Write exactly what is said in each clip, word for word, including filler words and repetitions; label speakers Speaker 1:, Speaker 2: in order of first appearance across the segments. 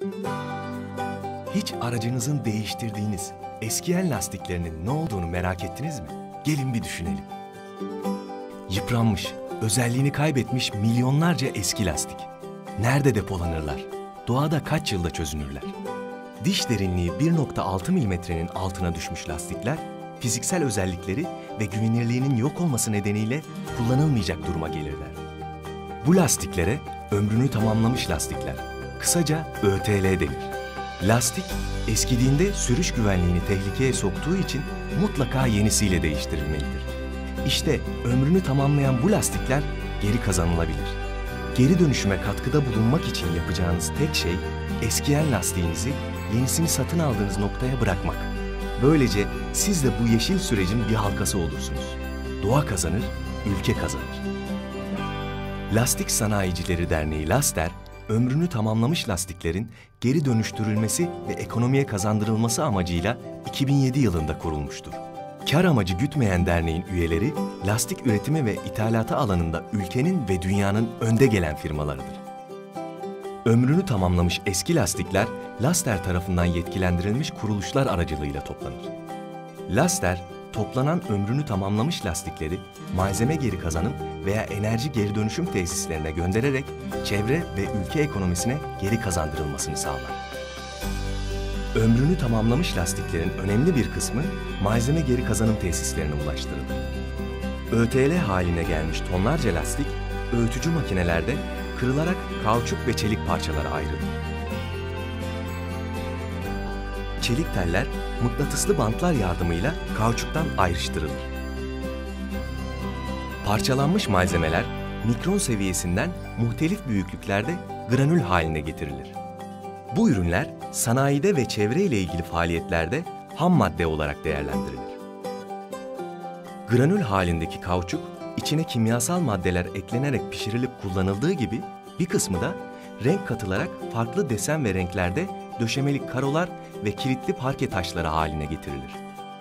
Speaker 1: Hiç aracınızın değiştirdiğiniz eskiyen lastiklerinin ne olduğunu merak ettiniz mi? Gelin bir düşünelim. Yıpranmış, özelliğini kaybetmiş milyonlarca eski lastik. Nerede depolanırlar? Doğada kaç yılda çözünürler? Diş derinliği bir nokta altı milimetrenin altına düşmüş lastikler, fiziksel özellikleri ve güvenirliğinin yok olması nedeniyle kullanılmayacak duruma gelirler. Bu lastiklere ömrünü tamamlamış lastikler, kısaca Ö T L denir. Lastik, eskidiğinde sürüş güvenliğini tehlikeye soktuğu için mutlaka yenisiyle değiştirilmelidir. İşte ömrünü tamamlayan bu lastikler geri kazanılabilir. Geri dönüşüme katkıda bulunmak için yapacağınız tek şey, eskiyen lastiğinizi yenisini satın aldığınız noktaya bırakmak. Böylece siz de bu yeşil sürecin bir halkası olursunuz. Doğa kazanır, ülke kazanır. Lastik Sanayicileri Derneği Laster, ömrünü tamamlamış lastiklerin geri dönüştürülmesi ve ekonomiye kazandırılması amacıyla iki bin yedi yılında kurulmuştur. Kar amacı gütmeyen derneğin üyeleri, lastik üretimi ve ithalatı alanında ülkenin ve dünyanın önde gelen firmalarıdır. Ömrünü tamamlamış eski lastikler, Laster tarafından yetkilendirilmiş kuruluşlar aracılığıyla toplanır. Laster, toplanan ömrünü tamamlamış lastikleri malzeme geri kazanım veya enerji geri dönüşüm tesislerine göndererek çevre ve ülke ekonomisine geri kazandırılmasını sağlar. Ömrünü tamamlamış lastiklerin önemli bir kısmı malzeme geri kazanım tesislerine ulaştırılır. Ö T L haline gelmiş tonlarca lastik, öğütücü makinelerde kırılarak kauçuk ve çelik parçalara ayrılır. Çelik teller mıknatıslı bantlar yardımıyla kauçuktan ayrıştırılır. Parçalanmış malzemeler mikron seviyesinden muhtelif büyüklüklerde granül haline getirilir. Bu ürünler sanayide ve çevre ile ilgili faaliyetlerde ham madde olarak değerlendirilir. Granül halindeki kauçuk, içine kimyasal maddeler eklenerek pişirilip kullanıldığı gibi bir kısmı da renk katılarak farklı desen ve renklerde döşemelik karolar ve kilitli parke taşları haline getirilir.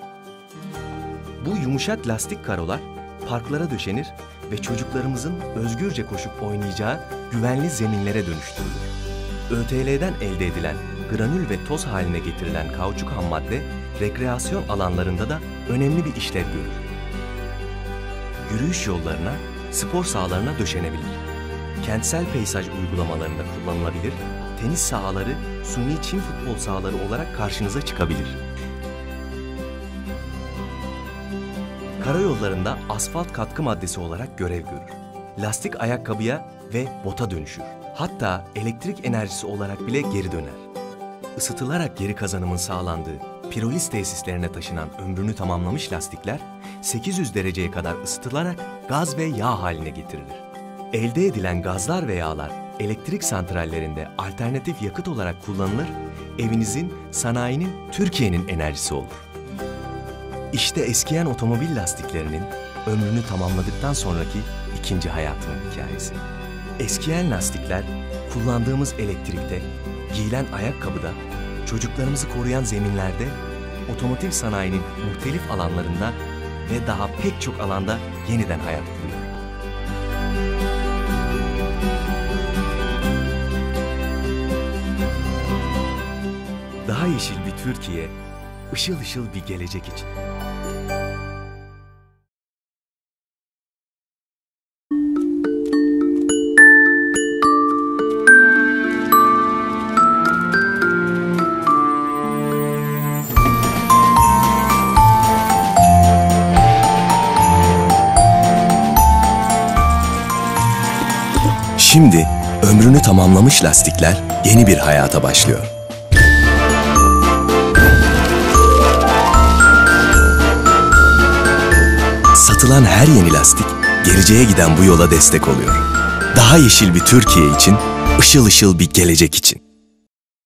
Speaker 1: Bu yumuşak lastik karolar parklara döşenir ve çocuklarımızın özgürce koşup oynayacağı güvenli zeminlere dönüştürülür. Ö T L'den elde edilen granül ve toz haline getirilen kauçuk hammadde rekreasyon alanlarında da önemli bir işlev görür. Yürüyüş yollarına, spor sahalarına döşenebilir. Kentsel peyzaj uygulamalarında kullanılabilir, tenis sahaları, suni çim futbol sahaları olarak karşınıza çıkabilir. Karayollarında asfalt katkı maddesi olarak görev görür. Lastik ayakkabıya ve bota dönüşür. Hatta elektrik enerjisi olarak bile geri döner. Isıtılarak geri kazanımın sağlandığı piroliz tesislerine taşınan ömrünü tamamlamış lastikler sekiz yüz dereceye kadar ısıtılarak gaz ve yağ haline getirilir. Elde edilen gazlar ve yağlar elektrik santrallerinde alternatif yakıt olarak kullanılır, evinizin, sanayinin, Türkiye'nin enerjisi olur. İşte eskiyen otomobil lastiklerinin ömrünü tamamladıktan sonraki ikinci hayatının hikayesi. Eskiyen lastikler, kullandığımız elektrikte, giyilen ayakkabıda, çocuklarımızı koruyan zeminlerde, otomotiv sanayinin muhtelif alanlarında ve daha pek çok alanda yeniden hayat buluyor. Daha yeşil bir Türkiye, ışıl ışıl bir gelecek için. Şimdi ömrünü tamamlamış lastikler yeni bir hayata başlıyor. Satılan her yeni lastik geleceğe giden bu yola destek oluyor. Daha yeşil bir Türkiye için, ışıl ışıl bir gelecek için.